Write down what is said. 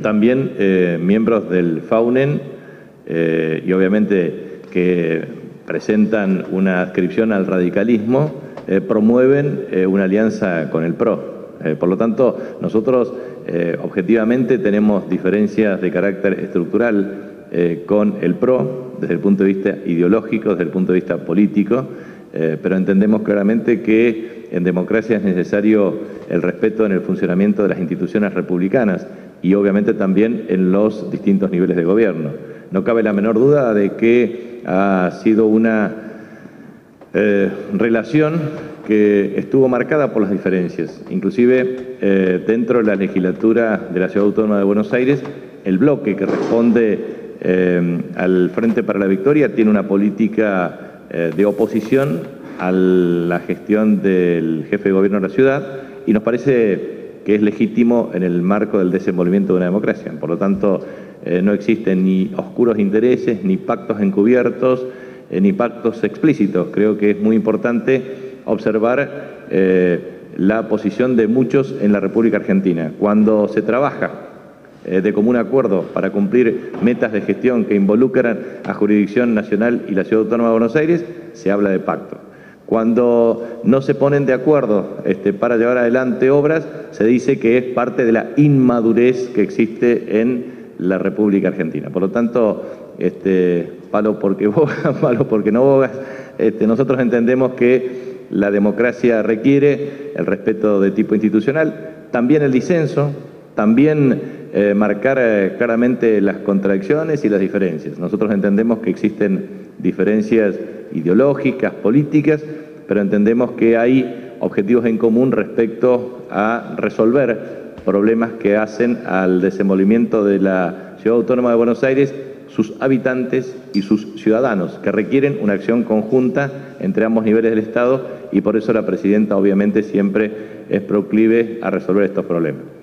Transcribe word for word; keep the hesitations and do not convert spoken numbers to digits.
También eh, miembros del FAUNEN eh, y obviamente que presentan una adscripción al radicalismo, eh, promueven eh, una alianza con el P R O. Eh, por lo tanto, nosotros eh, objetivamente tenemos diferencias de carácter estructural eh, con el P R O desde el punto de vista ideológico, desde el punto de vista político, eh, pero entendemos claramente que en democracia es necesario el respeto en el funcionamiento de las instituciones republicanas y obviamente también en los distintos niveles de gobierno. No cabe la menor duda de que ha sido una eh, relación que estuvo marcada por las diferencias. Inclusive eh, dentro de la legislatura de la Ciudad Autónoma de Buenos Aires, el bloque que responde eh, al Frente para la Victoria tiene una política eh, de oposición a la gestión del jefe de gobierno de la ciudad y nos parece que es legítimo en el marco del desenvolvimiento de una democracia. Por lo tanto, eh, no existen ni oscuros intereses, ni pactos encubiertos, eh, ni pactos explícitos. Creo que es muy importante observar eh, la posición de muchos en la República Argentina. Cuando se trabaja eh, de común acuerdo para cumplir metas de gestión que involucran a jurisdicción nacional y la Ciudad Autónoma de Buenos Aires, se habla de pacto. Cuando no se ponen de acuerdo este, para llevar adelante obras, se dice que es parte de la inmadurez que existe en la República Argentina. Por lo tanto, este, palo porque bogas, palo porque no bogas, este, nosotros entendemos que la democracia requiere el respeto de tipo institucional, también el disenso, también eh, marcar eh, claramente las contradicciones y las diferencias. Nosotros entendemos que existen diferencias ideológicas, políticas, pero entendemos que hay objetivos en común respecto a resolver problemas que hacen al desenvolvimiento de la Ciudad Autónoma de Buenos Aires, sus habitantes y sus ciudadanos, que requieren una acción conjunta entre ambos niveles del Estado y por eso la Presidenta obviamente siempre es proclive a resolver estos problemas.